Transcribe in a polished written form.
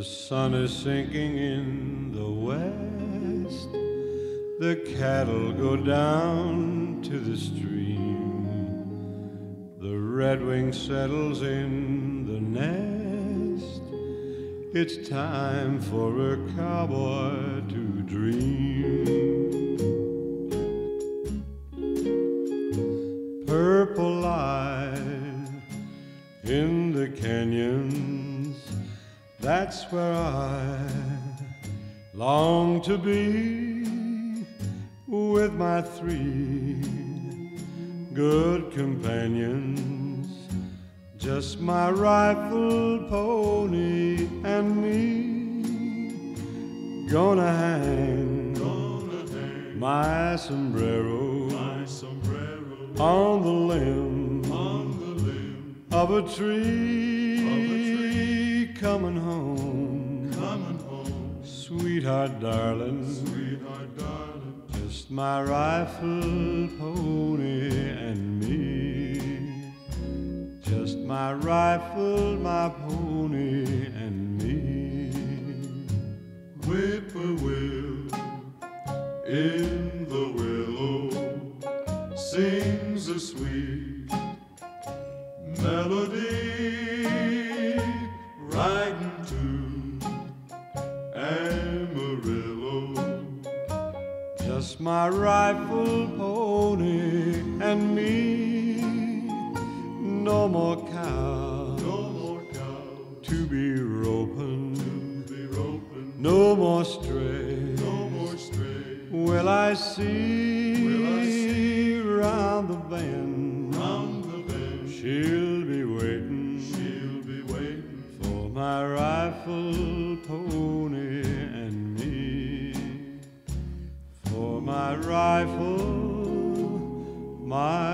The sun is sinking in the west. The cattle go down to the stream. The redwing settles in the nest. It's time for a cowboy to dream. Purple light in the canyons, that's where I long to be, with my three good companions, just my rifle, pony, and me. Gonna hang my sombrero on the limb of a tree. Coming home, sweetheart darling, just my rifle, pony, and me. Just my rifle, my pony, and me. Whippoorwill in the willow sings a sweet melody, riding to Amarillo. Just my rifle, pony, and me. No more cow, to be roping, no more stray, will I see round the bend. She'll be waiting for my rifle, pony, and me. For my rifle, my